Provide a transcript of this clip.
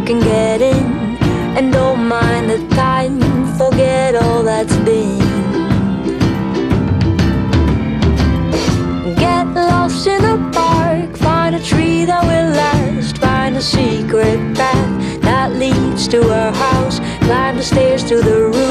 can get in. And don't mind the time, forget all that's been. Get lost in a park, find a tree that will last. Find a secret path that leads to our house. Climb the stairs to the roof.